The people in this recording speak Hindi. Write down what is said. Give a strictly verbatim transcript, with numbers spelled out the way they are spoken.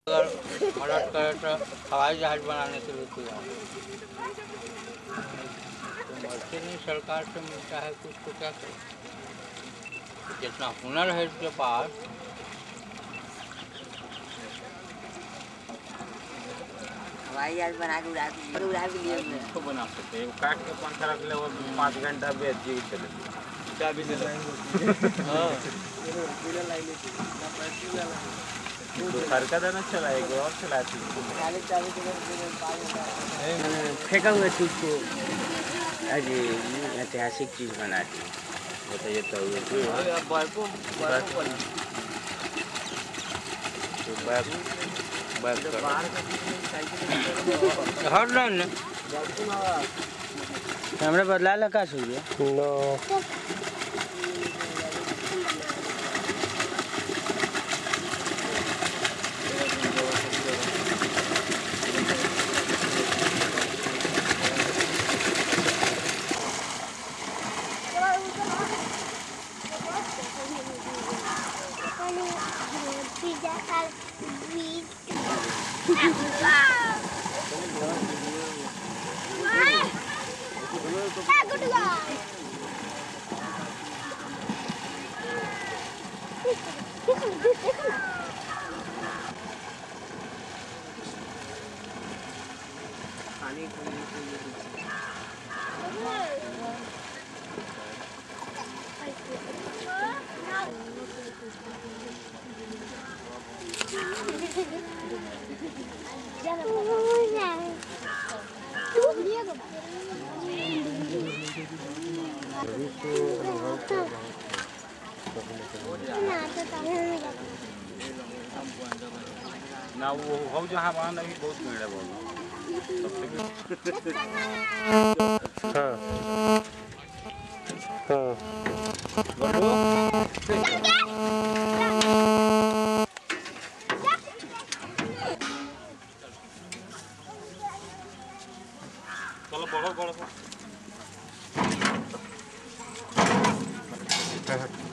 अगर मदद करे तो हवाई जहाज बनाने के लिए तैयार है। तो मर्सी नहीं सरकार से मिलता है कुछ तो क्या करें, जितना हुनर है इसके पास। हवाई जहाज बना के उड़ा के उड़ा भी लिए हमने इसको बना सकते हैं, काट के पंखा रख ले और पाँच घंटा बेच जी चले चाबी ले हाँ तो सरकार है ना चलाएगा और चलाती फेंका हुआ चीज को आज ऐतिहासिक चीज बनाती है। बताइए तो हर नहीं कैमरा बदला लगा सुइए नो ना वो हो जहाँ वहाँ नहीं बहुत भीड़ है बोलो हाँ हाँ चलो बढ़ो बढ़ो